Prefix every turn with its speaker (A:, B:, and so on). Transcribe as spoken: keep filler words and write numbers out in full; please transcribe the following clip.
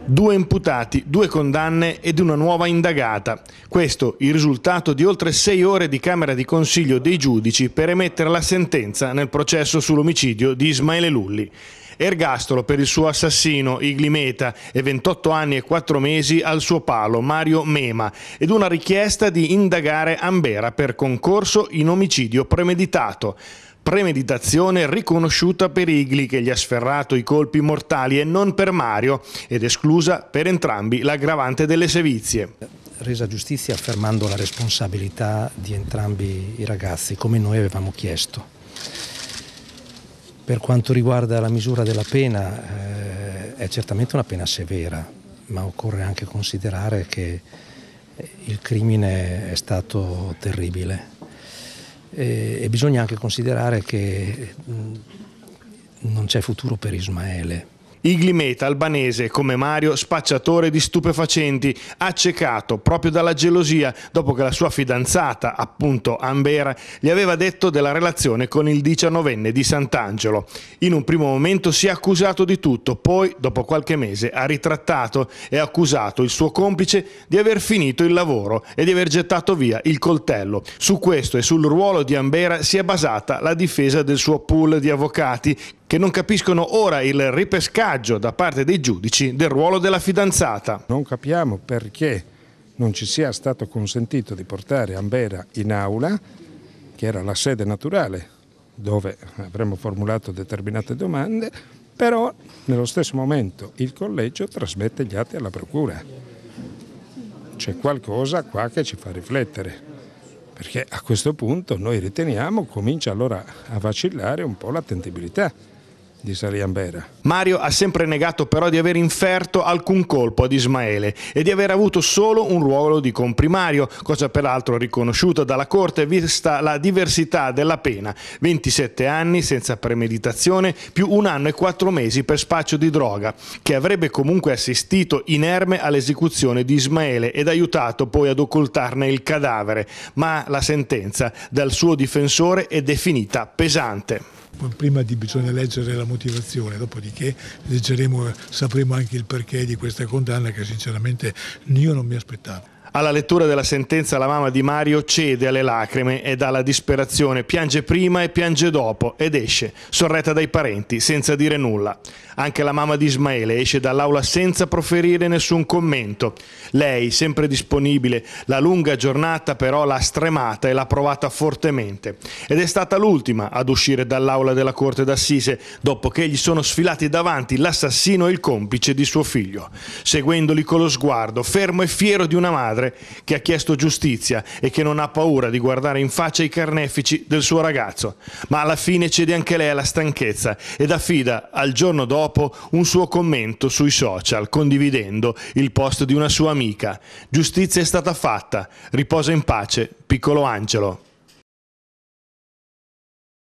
A: Due imputati, due condanne ed una nuova indagata. Questo il risultato di oltre sei ore di Camera di Consiglio dei giudici per emettere la sentenza nel processo sull'omicidio di Ismaele Lulli. Ergastolo per il suo assassino Igli Meta e ventotto anni e quattro mesi al suo palo Mario Mema ed una richiesta di indagare Ambera per concorso in omicidio premeditato. Premeditazione riconosciuta per Igli che gli ha sferrato i colpi mortali e non per Mario ed esclusa per entrambi l'aggravante delle sevizie.
B: Resa giustizia affermando la responsabilità di entrambi i ragazzi come noi avevamo chiesto. Per quanto riguarda la misura della pena eh, è certamente una pena severa, ma occorre anche considerare che il crimine è stato terribile. E bisogna anche considerare che non c'è futuro per Ismaele.
A: Igli Meta, albanese, come Mario, spacciatore di stupefacenti, accecato proprio dalla gelosia dopo che la sua fidanzata, appunto Ambera, gli aveva detto della relazione con il diciannovenne di Sant'Angelo. In un primo momento si è accusato di tutto, poi, dopo qualche mese, ha ritrattato e accusato il suo complice di aver finito il lavoro e di aver gettato via il coltello. Su questo e sul ruolo di Ambera si è basata la difesa del suo pool di avvocati, che non capiscono ora il ripescaggio da parte dei giudici del ruolo della fidanzata.
C: Non capiamo perché non ci sia stato consentito di portare Ambera in aula, che era la sede naturale dove avremmo formulato determinate domande, però nello stesso momento il collegio trasmette gli atti alla procura. C'è qualcosa qua che ci fa riflettere, perché a questo punto noi riteniamo comincia allora a vacillare un po' l'attendibilità di Sali Ambera.
A: Mario ha sempre negato però di aver inferto alcun colpo ad Ismaele e di aver avuto solo un ruolo di comprimario, cosa peraltro riconosciuta dalla Corte vista la diversità della pena, ventisette anni senza premeditazione più un anno e quattro mesi per spaccio di droga, che avrebbe comunque assistito inerme all'esecuzione di Ismaele ed aiutato poi ad occultarne il cadavere, ma la sentenza dal suo difensore è definita pesante.
D: Prima di bisogna leggere la motivazione, dopodiché leggeremo, sapremo anche il perché di questa condanna che sinceramente io non mi aspettavo.
A: Alla lettura della sentenza la mamma di Mario cede alle lacrime e dalla disperazione, piange prima e piange dopo ed esce, sorretta dai parenti, senza dire nulla. Anche la mamma di Ismaele esce dall'aula senza proferire nessun commento. Lei, sempre disponibile, la lunga giornata però l'ha stremata e l'ha provata fortemente. Ed è stata l'ultima ad uscire dall'aula della Corte d'Assise, dopo che gli sono sfilati davanti l'assassino e il complice di suo figlio, seguendoli con lo sguardo, fermo e fiero di una madre che ha chiesto giustizia e che non ha paura di guardare in faccia i carnefici del suo ragazzo. Ma alla fine cede anche lei alla stanchezza ed affida al giorno dopo un suo commento sui social, condividendo il post di una sua amica. Giustizia è stata fatta, riposa in pace, piccolo angelo.